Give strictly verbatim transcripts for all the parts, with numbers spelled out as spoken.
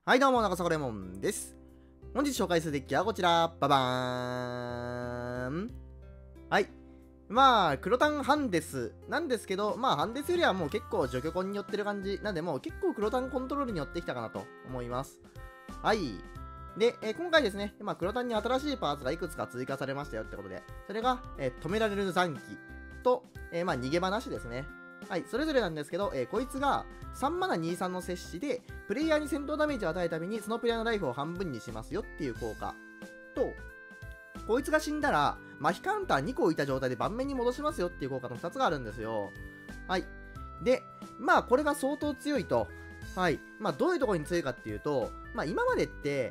はいどうも、中坂レモンです。本日紹介するデッキはこちら、ババーン。はい。まあ、黒単ハンデスなんですけど、まあ、ハンデスよりはもう結構除去コンによってる感じ。なんで、もう結構黒単コントロールによってきたかなと思います。はい。で、えー今回ですね、まあ、黒単に新しいパーツがいくつか追加されましたよってことで、それが、えー止められる残機と、えーまあ、逃げ話ですね。はい、それぞれなんですけど、えーこいつがさんマナにじゅうさんの摂氏で、プレイヤーに戦闘ダメージを与えるために、そのプレイヤーのライフを半分にしますよっていう効果と、こいつが死んだら、麻痺カウンターにこ置いた状態で盤面に戻しますよっていう効果のふたつがあるんですよ。はい。で、まあ、これが相当強いと。はい。まあ、どういうところに強いかっていうと、まあ、今までって、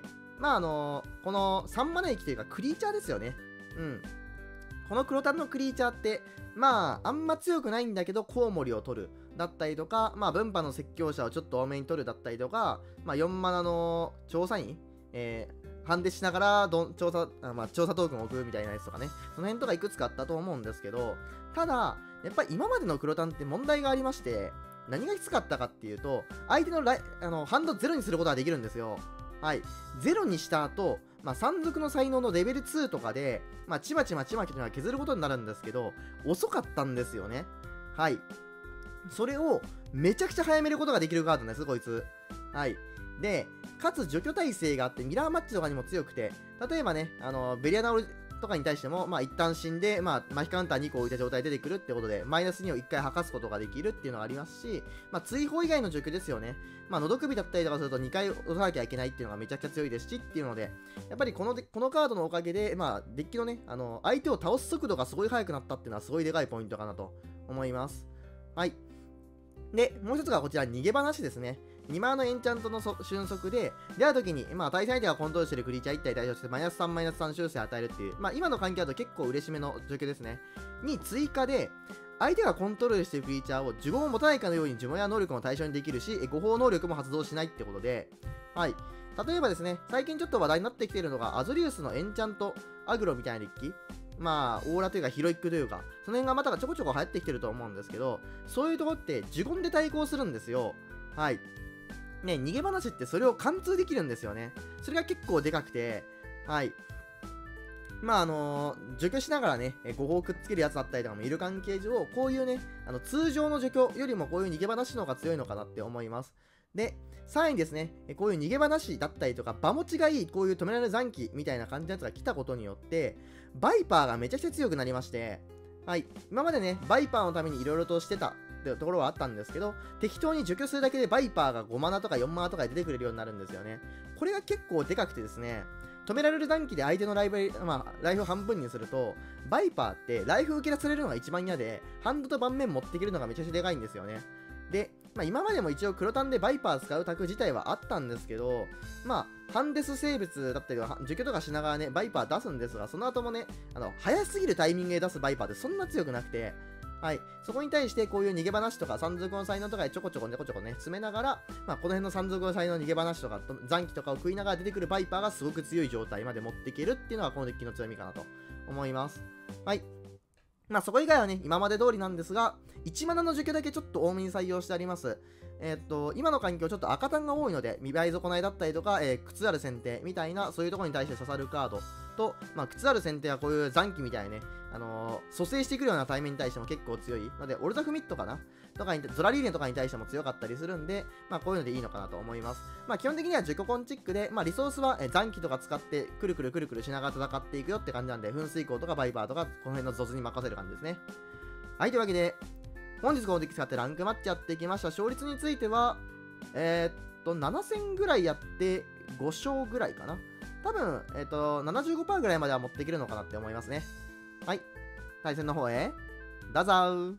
まあ、あのーこのさんマナ駅というか、クリーチャーですよね。うん。この黒単のクリーチャーって、まあ、あんま強くないんだけど、コウモリを取るだったりとか、まあ、分派の説教者をちょっと多めに取るだったりとか、まあ、よんマナの調査員、えー、ハンデしながらどん調査、あまあ、調査トークンを置くみたいなやつとかね、その辺とかいくつかあったと思うんですけど、ただ、やっぱり今までの黒単って問題がありまして、何がきつかったかっていうと、相手のライあのハンドゼロにすることができるんですよ。はい。ゼロにした後、まあ、山賊の才能のレベルツーとかで、まあ、ちまちまちまちま削ることになるんですけど、遅かったんですよね。はい。それをめちゃくちゃ早めることができるカードなんです、こいつ。はい。で、かつ除去耐性があって、ミラーマッチとかにも強くて、例えばね、あの、ベリアナオルとかに対しても、まあ、一旦死んで、まあ、麻痺カウンターにこ置いた状態で出てくるってことで、マイナスにをいっかい吐かすことができるっていうのがありますし、まあ、追放以外の除去ですよね。まあ、喉首だったりとかするとにかい押さなきゃいけないっていうのがめちゃくちゃ強いですしっていうので、やっぱりこのこのカードのおかげで、まあ、デッキのね、あの、相手を倒す速度がすごい速くなったっていうのはすごいでかいポイントかなと思います。はい。で、もう一つがこちら、逃げ話ですね。にマナのエンチャントの瞬足で、出会うときに、まあ、対戦相手がコントロールしているクリーチャーいち体に対応して、マイナスさん、マイナスさん修正を与えるっていう、まあ、今の環境だと結構嬉しめの状況ですね。に追加で、相手がコントロールしているクリーチャーを呪文を持たないかのように呪文や能力も対象にできるし、誤報能力も発動しないってことで、はい。例えばですね、最近ちょっと話題になってきているのが、アゾリウスのエンチャントアグロみたいなデッキ。まあ、オーラというかヒロイックというか、その辺がまたちょこちょこ流行ってきてると思うんですけど、そういうところって呪言で対抗するんですよ。はい。ね、逃げ話ってそれを貫通できるんですよね。それが結構でかくて、はい。まああのー除去しながらね、え誤報くっつけるやつだったりとかもいる関係上、こういうね、あの通常の除去よりもこういう逃げ話の方が強いのかなって思います。で、さらにですね、えこういう逃げ話だったりとか、場持ちがいい、こういう止められる残機みたいな感じのやつが来たことによって、バイパーがめちゃくちゃ強くなりまして、はい、今までね、バイパーのためにいろいろとしてたってところはあったんですけど、適当に除去するだけでバイパーがごマナとかよんマナとかで出てくれるようになるんですよね。これが結構でかくてですね、止められる残機で相手のライブ、まあ、ライフを半分にすると、バイパーってライフ受け出されるのが一番嫌で、ハンドと盤面持っていけるのがめちゃくちゃでかいんですよね。で、まあ、今までも一応黒単でバイパー使うタク自体はあったんですけど、まあ、ハンデス生物だったりとか、除去とかしながらね、バイパー出すんですが、その後もね、あの、早すぎるタイミングで出すバイパーってそんな強くなくて、はい。そこに対してこういう逃げ話とか山賊の才能とかでちょこちょこねこちょこね、詰めながら、まあ、この辺の山賊の才能の逃げ話とか、残機とかを食いながら出てくるバイパーがすごく強い状態まで持っていけるっていうのがこのデッキの強みかなと思います。はい。まあそこ以外はね、今まで通りなんですが、いちマナの除去だけちょっと多めに採用してあります。えーっと、今の環境ちょっと赤単が多いので、見栄え損ないだったりとか、えー、靴ある選定みたいな、そういうところに対して刺さるカードと、まあ、靴ある選定はこういう残機みたいなね、あのー、蘇生してくるような対面に対しても結構強いので、オルタフミットかなとかに、ゾラリーネとかに対しても強かったりするんで、まあこういうのでいいのかなと思います。まあ基本的には除去コンチックで、まあリソースはえ残機とか使ってくるくるくるくるしながら戦っていくよって感じなんで、噴水口とかバイパーとか、この辺のゾズに任せる感じですね。はい、というわけで、本日このデッキ使ってランクマッチやっていきました。勝率については、えー、っと、なな戦ぐらいやってご勝ぐらいかな。多分、えー、っと、ななじゅうごパーセント ぐらいまでは持っていけるのかなって思いますね。はい。対戦の方へ、どうぞー。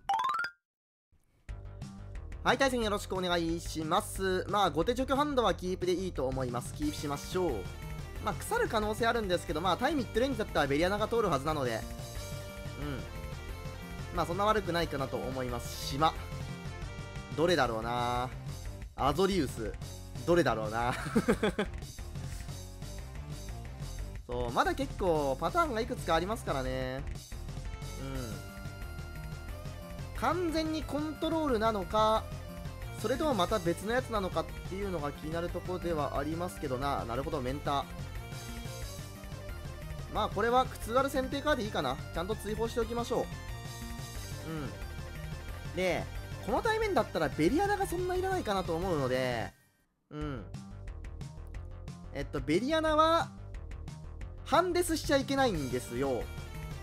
はい、対戦よろしくお願いします。まあ、後手除去ハンドはキープでいいと思います。キープしましょう。まあ、腐る可能性あるんですけど、まあ、対ミッドレンジだったらベリアナが通るはずなので、うん。まあ、そんな悪くないかなと思います。島。どれだろうな。アゾリウス。どれだろうな。そう、まだ結構パターンがいくつかありますからね。うん。完全にコントロールなのか、 それともまた別のやつなのかっていうのが気になるところではありますけどな。なるほど、メンター。まあこれは靴ある選定カーでいいかな。ちゃんと追放しておきましょう。うん。で、この対面だったらベリアナがそんないらないかなと思うので、うん。えっと、ベリアナは、ハンデスしちゃいけないんですよ。うん。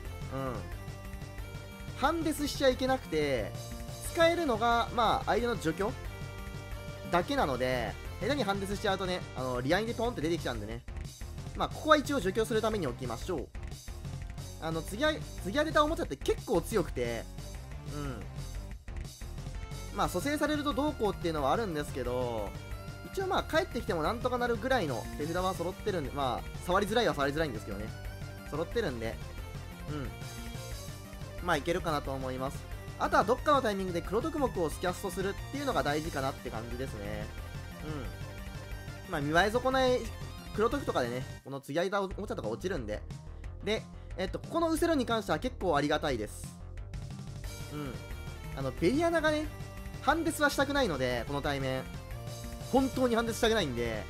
ハンデスしちゃいけなくて、使えるのが、まあ、相手の除去だけなので、下手にハンデスしちゃうとね、あの、リアインでポンって出てきちゃうんでね。まあ、ここは一応除去するために置きましょう。あの、次は、次当てたおもちゃって結構強くて、うん。まあ、蘇生されるとどうこうっていうのはあるんですけど、一応まあ、帰ってきてもなんとかなるぐらいの手札は揃ってるんで、まあ、触りづらいは触りづらいんですけどね。揃ってるんで、うん。まあ、いけるかなと思います。あとはどっかのタイミングで黒徳目をスキャストするっていうのが大事かなって感じですね。うん。まあ、見栄え損ない黒徳とかでね、この継ぎ間おもちゃとか落ちるんで。で、えっと、ここのウセロに関しては結構ありがたいです。うん。あの、ベリアナがね、ハンデスはしたくないので、この対面。本当にハンデスしたくないんで。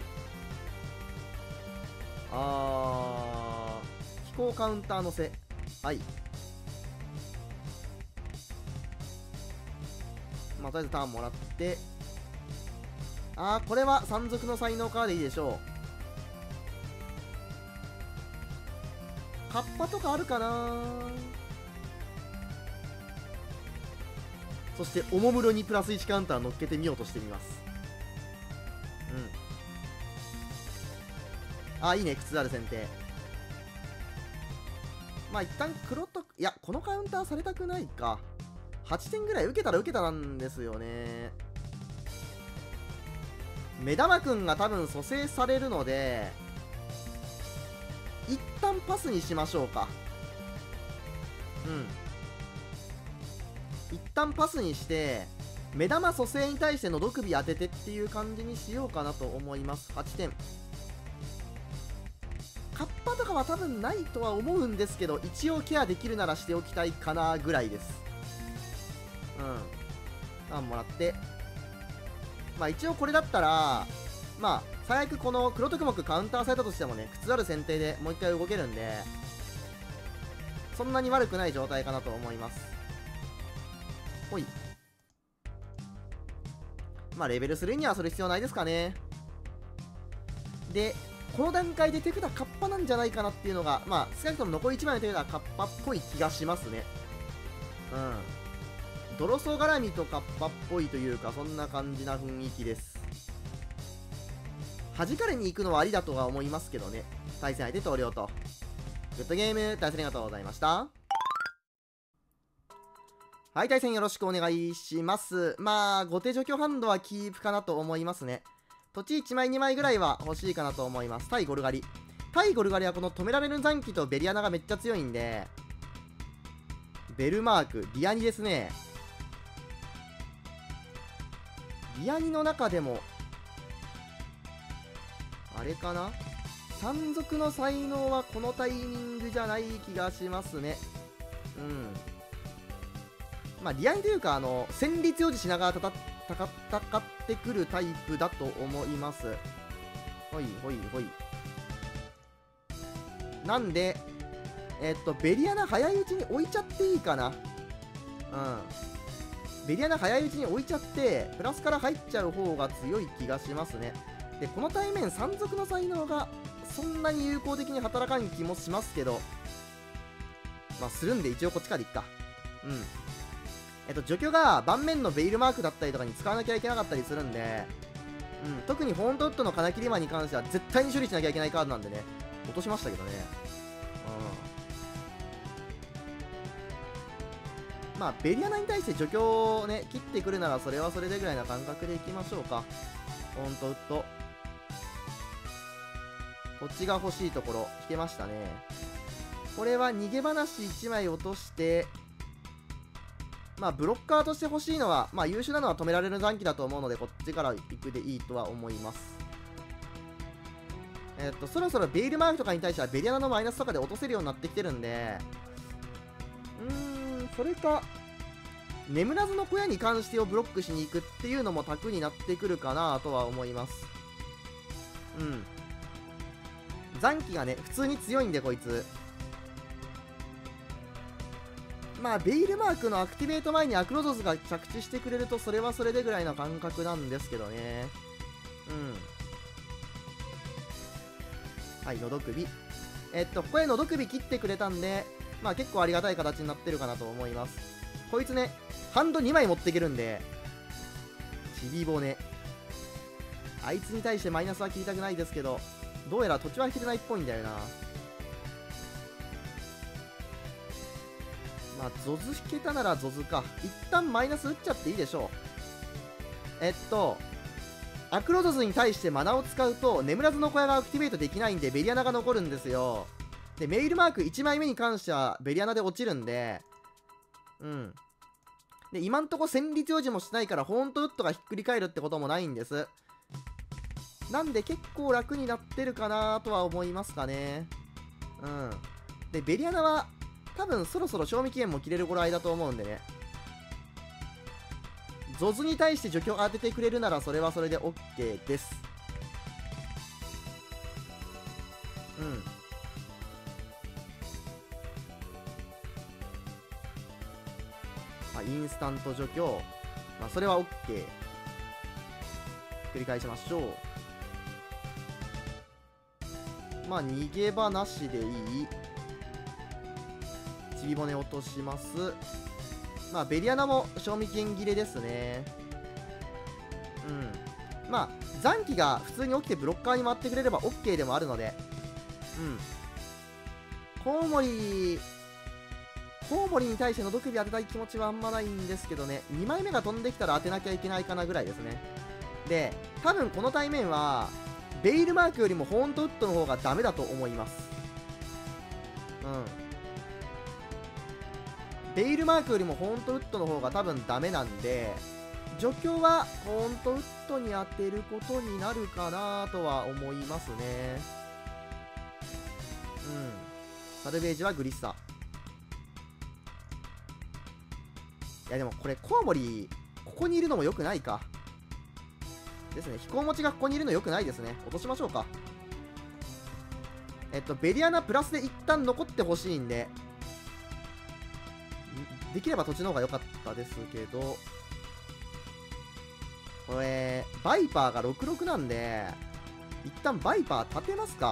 あー、飛行カウンター乗せ。はい。まあ、とりあえずターンもらって。あー、これは山賊の才能カーでいいでしょう。カッパとかあるかな。そしておもむろにプラスいちカウンター乗っけてみようとしてみます。うん。あー、いいね、靴ある選定。まあ一旦黒と、いや、このカウンターされたくないか。はちてんぐらい受けたら受けたなんですよね。目玉くんが多分蘇生されるので、一旦パスにしましょうか。うん。一旦パスにして、目玉蘇生に対しての毒首当ててっていう感じにしようかなと思います。はちてん。カッパとかは多分ないとは思うんですけど、一応ケアできるならしておきたいかなぐらいです。うん。あ、もらって。まあ一応これだったら、まあ最悪この黒徳目カウンターされたとしてもね、靴ある選定でもう一回動けるんで、そんなに悪くない状態かなと思います。ほい。まあレベルスリーにはそれ必要ないですかね。で、この段階で手札カッパなんじゃないかなっていうのが、まあ少なくとも残りいちまいの手札はカッパっぽい気がしますね。うん。ドロソ絡みとカッパっぽいというか、そんな感じな雰囲気です。弾かれに行くのはありだとは思いますけどね。対戦相手投了と。グッドゲーム、対戦ありがとうございました。はい、対戦よろしくお願いします。まあ、後手除去ハンドはキープかなと思いますね。土地いちまいにまいぐらいは欲しいかなと思います。対ゴルガリ。対ゴルガリはこの止められる残機とベリアナがめっちゃ強いんで、ベルマーク、リアニですね。リアニの中でも、あれかな、山賊の才能はこのタイミングじゃない気がしますね。うん。まあ、リアニというか、あの、戦慄表示しながら戦ってくるタイプだと思います。ほいほいほい。なんで、えっと、ベリアナ早いうちに置いちゃっていいかな。うん。ベリアナ早いうちに置いちゃって、プラスから入っちゃう方が強い気がしますね。で、この対面、山賊の才能がそんなに有効的に働かん気もしますけど、まあ、するんで一応こっちからいっか。うん。えっと、除去が盤面のベイルマークだったりとかに使わなきゃいけなかったりするんで、うん、特にホーントウッドの金切りマンに関しては絶対に処理しなきゃいけないカードなんでね、落としましたけどね。うん。まあ、ベリアナに対して除去をね、切ってくるならそれはそれでぐらいな感覚でいきましょうか。ホーントウッド。こっちが欲しいところ、引けましたね。これは逃げ話いちまい落として、まあ、ブロッカーとして欲しいのは、まあ、優秀なのは止められる残機だと思うので、こっちから行くでいいとは思います。えっと、そろそろベイルマークとかに対しては、ベリアナのマイナスとかで落とせるようになってきてるんで、うーん、それか、 眠らずの小屋に関してをブロックしに行くっていうのも卓になってくるかなとは思います。うん。残機がね、普通に強いんで、こいつ。まあ、ベイルマークのアクティベート前にアクロゾスが着地してくれると、それはそれでぐらいの感覚なんですけどね。うん。はい、のど首。えっと、ここへのど首切ってくれたんで、まあ結構ありがたい形になってるかなと思います。こいつね、ハンドにまい持っていけるんで、ちび骨。あいつに対してマイナスは切りたくないですけど、どうやら土地は引けてないっぽいんだよな。まあ、ゾズ引けたならゾズか。一旦マイナス打っちゃっていいでしょう。えっと、アクロゾズに対してマナを使うと、眠らずの小屋がアクティベートできないんで、ベリアナが残るんですよ。で、メイルマークいちまいめに関しては、ベリアナで落ちるんで、うん。で、今んとこ戦慄表示もしないから、ホーントウッドがひっくり返るってこともないんです。なんで結構楽になってるかなとは思いますかね。うん。で、ベリアナは、多分そろそろ賞味期限も切れる頃合いだと思うんでね。ゾズに対して除去当ててくれるならそれはそれで OK です。うん。あ、インスタント除去。まあ、それは OK。繰り返しましょう。まあ、逃げ場なしでいい。ちび骨落とします。まあ、ベリアナも賞味期限切れですね。うん。まあ、残機が普通に起きてブロッカーに回ってくれれば OK でもあるので。うん。コウモリ、コウモリに対してのど首当てたい気持ちはあんまないんですけどね。にまいめが飛んできたら当てなきゃいけないかなぐらいですね。で、多分この対面は、ベイルマークよりもホーントウッドの方がダメだと思います。うん。ベイルマークよりもホーントウッドの方が多分ダメなんで、除去はホーントウッドに当てることになるかなとは思いますね。うん。サルベージはグリッサ。いやでもこれコウモリ、ここにいるのも良くないか。ですね。飛行持ちがここにいるの良くないですね。落としましょうか。えっと、ベリアナプラスで一旦残ってほしいんで、できれば土地の方が良かったですけど、これ、バイパーがろくろくなんで、一旦バイパー立てますか。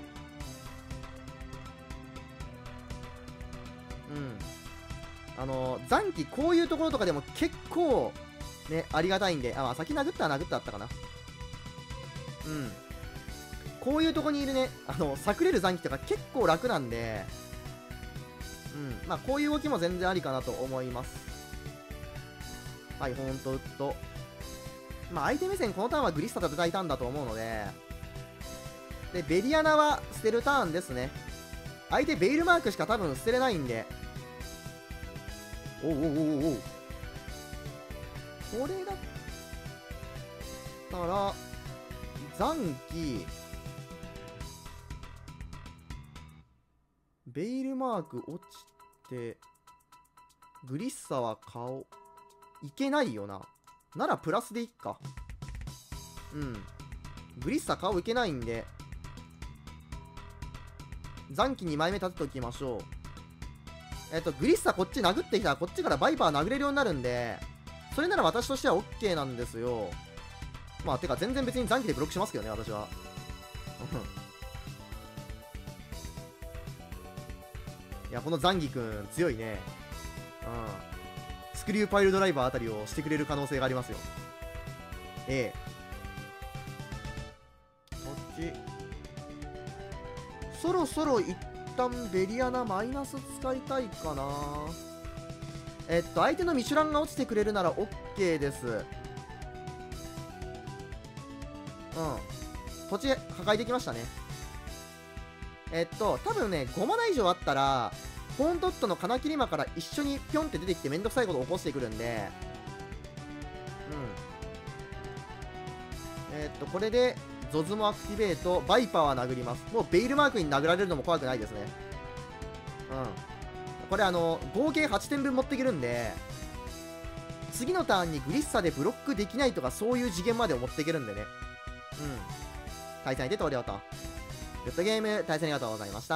うん。あの、残機こういうところとかでも結構、ね、ありがたいんで、あ、まあ、先殴ったら殴ったあったかな。うん。こういうとこにいるね、あの、炸れる残機とか結構楽なんで、うん。まあ、こういう動きも全然ありかなと思います。はい、ホーントウッド。まあ、相手目線このターンはグリッサで叩いたんだと思うので、で、ベリアナは捨てるターンですね。相手ベイルマークしか多分捨てれないんで。おうおうおうおう。これだったら、残機、ベイルマーク落ちて、グリッサは顔、いけないよな。ならプラスでいっか。うん。グリッサ顔いけないんで、残機にまいめ立てときましょう。えっと、グリッサこっち殴ってきたら、こっちからバイパー殴れるようになるんで、それなら私としては OK なんですよ。まあ、てか全然別に残機でブロックしますけどね、私は。いや、この残機くん、強いね。うん。スクリューパイルドライバーあたりをしてくれる可能性がありますよ。ええ。こっち。そろそろ一旦ベリアナマイナス使いたいかな。えっと、相手のミシュランが落ちてくれるなら OK です。うん。土地破壊できましたね。えっと、多分ね、ごマナ以上あったら、ホーントウッドのカナキリマから一緒にピョンって出てきてめんどくさいことを起こしてくるんで、うん。えっと、これで、ゾズもアクティベート、バイパーは殴ります。もうベイルマークに殴られるのも怖くないですね。うん。これあの、合計はちてんぶん持っていけるんで、 次のターンにグリッサでブロックできないとか、そういう次元まで持っていけるんでね。うん。対戦相手投了と。グッドゲーム、対戦ありがとうございました。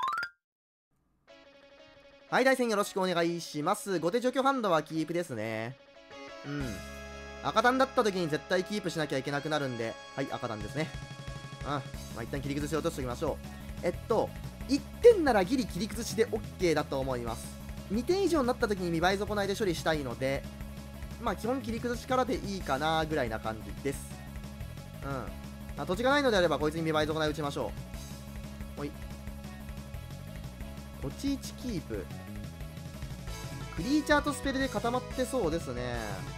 はい、対戦よろしくお願いします。後手除去ハンドはキープですね。うん。赤単だった時に絶対キープしなきゃいけなくなるんで、はい、赤単ですね。うん。まあ、一旦切り崩しを落としておきましょう。えっと、いってんならギリ切り崩しで OK だと思います。にてん以上になった時に見栄え損ないで処理したいので、まあ、基本切り崩しからでいいかなぐらいな感じです。うん。まあ、土地がないのであれば、こいつに見栄え損ない打ちましょう。ほい。土地いちキープ。クリーチャーとスペルで固まってそうですね。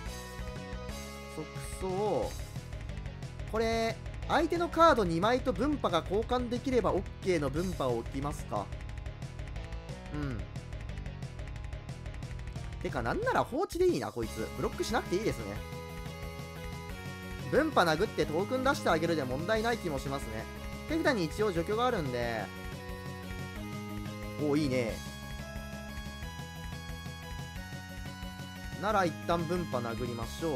即走。これ、相手のカードにまいと分派が交換できれば OK の分派を置きますか。うん。てか、なんなら放置でいいな、こいつ。ブロックしなくていいですね。分派殴ってトークン出してあげるで問題ない気もしますね。手札に一応除去があるんで。おお、いいね。なら一旦分派殴りましょう。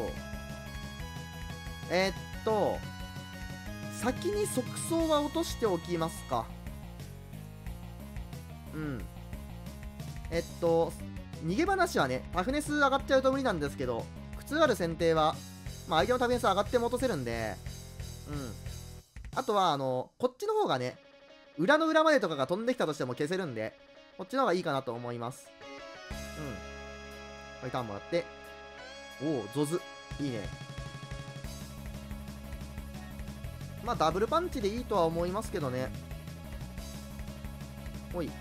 えー、っと、先に即走は落としておきますか。うん。えっと、逃げ話はね、タフネス上がっちゃうと無理なんですけど、苦痛ある選定は、まあ、相手のタフネス上がっても落とせるんで、うん。あとは、あの、こっちの方がね、裏の裏までとかが飛んできたとしても消せるんで、こっちの方がいいかなと思います。うん。はい、ターンもらって。おお、ゾズ。いいね。まあ、ダブルパンチでいいとは思いますけどね。ほい。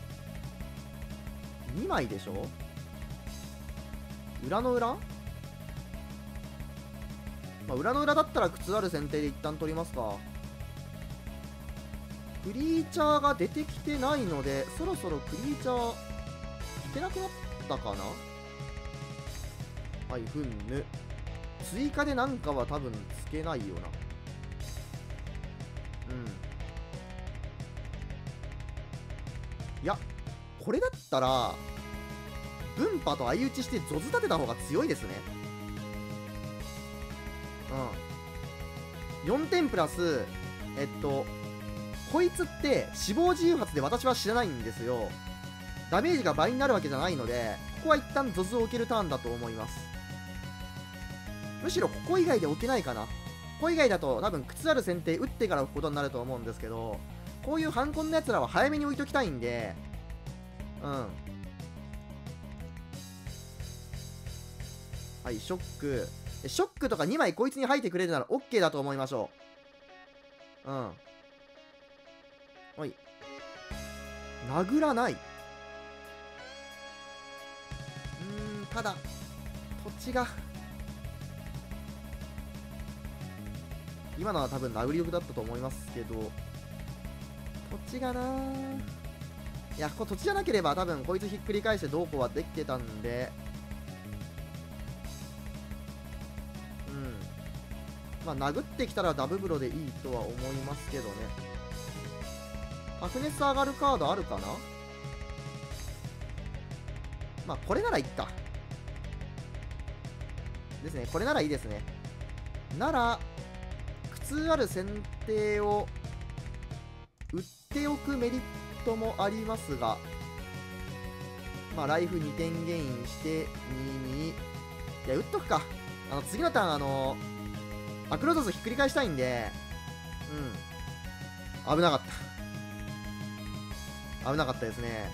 にまいでしょ？裏の裏？まあ、裏の裏だったら靴ある選定で一旦取りますか。クリーチャーが出てきてないので、そろそろクリーチャー、いけなくなったかな？はい、ふんぬ。追加でなんかは多分つけないよな。うん。いや、これだったら、分派と相打ちしてゾズ立てた方が強いですね。うん。よんてんプラス、えっと、こいつって死亡自由発で私は知らないんですよ。ダメージが倍になるわけじゃないので、ここは一旦ゾズを置けるターンだと思います。むしろここ以外で置けないかな。ここ以外だと多分靴ある選定打ってから置くことになると思うんですけど、こういうハンコンのやつらは早めに置いときたいんで、うん。はい、ショック。ショックとかにまいこいつに吐いてくれるなら OK だと思いましょう。うん。はい。殴らない。うーん、ただ、土地が。今のは多分殴り力だったと思いますけど、土地がなー。いや、ここ土地じゃなければ多分こいつひっくり返してどうこうはできてたんで、うん。まあ、殴ってきたらダブブロでいいとは思いますけどね。白熱上がるカードあるかな？まあ、これならいっか。ですね。これならいいですね。なら、苦痛ある選定を売っておくメリットもありますが、まあ、ライフにてんゲインして、にに。いや、売っとくか。あの、次のターン、あの、アクロゾスひっくり返したいんで、うん。危なかった。危なかったですね。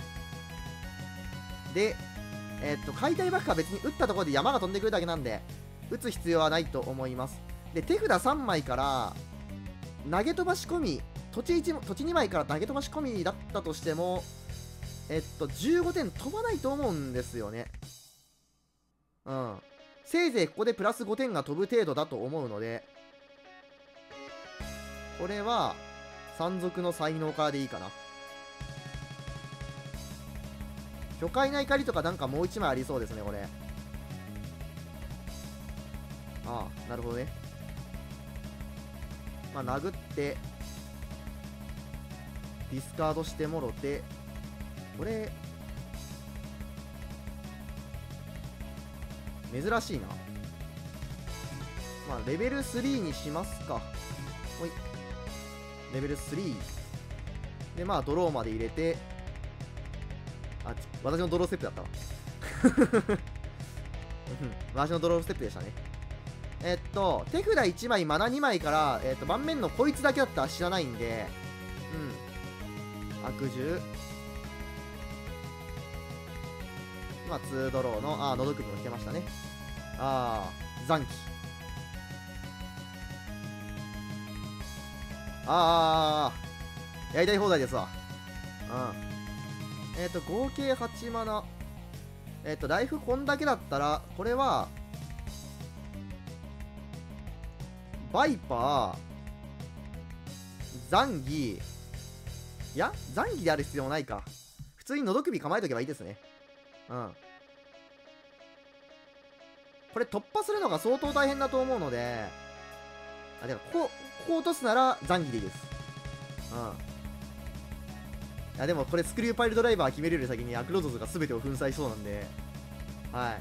で、えー、っと、解体爆破は別に打ったところで山が飛んでくるだけなんで、打つ必要はないと思います。で、手札さんまいから、投げ飛ばし込み、土地いち、土地にまいから投げ飛ばし込みだったとしても、えっと、じゅうごてん飛ばないと思うんですよね。うん。せいぜいここでプラスごてんが飛ぶ程度だと思うので、これは、山賊の才能からでいいかな。巨海な怒りとかなんかもういちまいありそうですね、これ。ああ、なるほどね。まあ、殴って、ディスカードしてもろて、これ、 珍しいな。まあレベルスリーにしますか。ほい。レベルスリーで、まあドローまで入れて、あ、私のドローステップだったわ。私のドローステップでしたね。えっと、手札いちまい、マナにまいから、えっと、盤面のこいつだけだったら知らないんで、うん。悪獣。まあ、にドローの、あー、のどくみも引けましたね。あー、残機。あー、やりたい放題ですわ。うん。えっと、合計はちマナ。えっと、ライフこんだけだったら、これは、バイパー、ザンギ、いや、ザンギである必要もないか。普通にのど首構えとけばいいですね。うん。これ突破するのが相当大変だと思うので、あ、でも、こう、こう落とすならザンギでいいです。うん。いや、でもこれスクリューパイルドライバー決めるより先にアクロゾズが全てを粉砕しそうなんで、はい。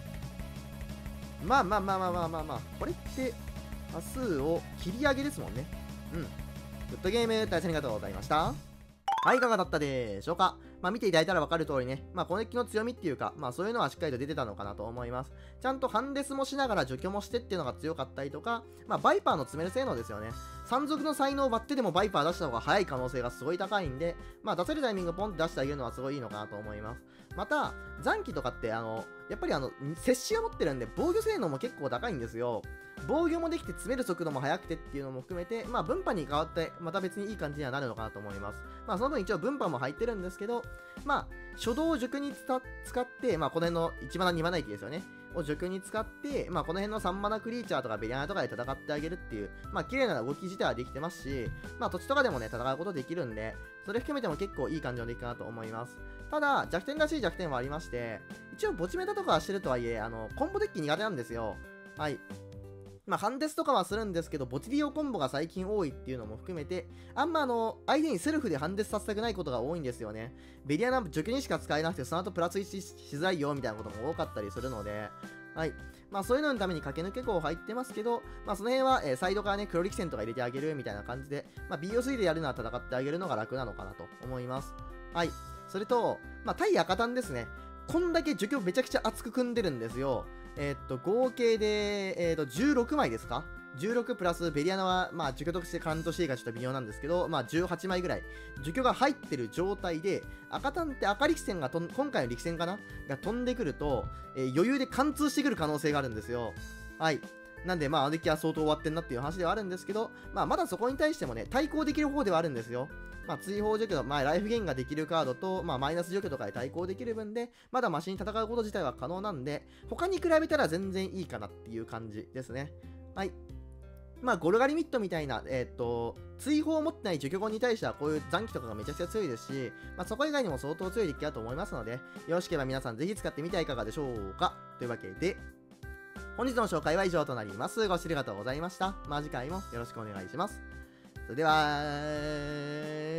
まあまあまあまあまあまあまあ、これって、多数を切り上げですもんね。うん。グッドゲーム、大変ありがとうございました。はい、いかがだったでしょうか。まあ見ていただいたら分かる通りね、まあこのデッキの強みっていうか、まあそういうのはしっかりと出てたのかなと思います。ちゃんとハンデスもしながら除去もしてっていうのが強かったりとか、まあバイパーの詰める性能ですよね。山賊の才能を割ってでもバイパー出した方が早い可能性がすごい高いんで、まあ出せるタイミングポンって出してあげるのはすごいいいのかなと思います。また、残機とかってあの、やっぱりあの、接しが持ってるんで防御性能も結構高いんですよ。防御もできて詰める速度も速くてっていうのも含めて、まあ分派に変わってまた別にいい感じにはなるのかなと思います。まあその分一応分派も入ってるんですけど、まあ初動を除去に使って、まあこの辺のいちマナにマナ域ですよね。を除去に使って、まあこの辺のさんマナクリーチャーとかベリアナとかで戦ってあげるっていう、まあ綺麗な動き自体はできてますし、まあ土地とかでもね、戦うことできるんで、それ含めても結構いい感じのデッキかなと思います。ただ、弱点らしい弱点はありまして、一応、墓地メタとかはしてるとはいえ、あの、コンボデッキ苦手なんですよ。はい。まあ、ハンデスとかはするんですけど、墓地利用コンボが最近多いっていうのも含めて、あんまあの、相手にセルフでハンデスさせたくないことが多いんですよね。ベリアナ除去にしか使えなくて、その後プラスいちしづらいよみたいなことも多かったりするので、はい。まあそういうののために駆け抜け号入ってますけど、まあその辺は、えー、サイドからね、黒力戦とか入れてあげるみたいな感じで、まあ ビーオースリー でやるのは戦ってあげるのが楽なのかなと思います。はい。それと、まあ対赤単ですね。こんだけ除去めちゃくちゃ厚く組んでるんですよ。えー、っと、合計で、えー、っと、じゅうろくまいですかじゅうろくプラスベリアナは、まあ、除去としてカウントしていいかちょっと微妙なんですけど、まあ、じゅうはちまいぐらい、除去が入ってる状態で、赤単って赤力戦がとん、今回の力戦かなが飛んでくると、えー、余裕で貫通してくる可能性があるんですよ。はい。なんで、まあ、アデッキは相当終わってんなっていう話ではあるんですけど、まあ、まだそこに対してもね、対抗できる方ではあるんですよ。まあ、追放除去、まあ、ライフゲインができるカードと、まあ、マイナス除去とかで対抗できる分で、まだマシに戦うこと自体は可能なんで、他に比べたら全然いいかなっていう感じですね。はい。まあ、ゴルガリミットみたいな、えっと、追放を持ってない除去後に対してはこういう残機とかがめちゃくちゃ強いですし、まあ、そこ以外にも相当強いデッキだと思いますので、よろしければ皆さんぜひ使ってみてはいかがでしょうか。というわけで、本日の紹介は以上となります。ご視聴ありがとうございました。まあ、次回もよろしくお願いします。それでは、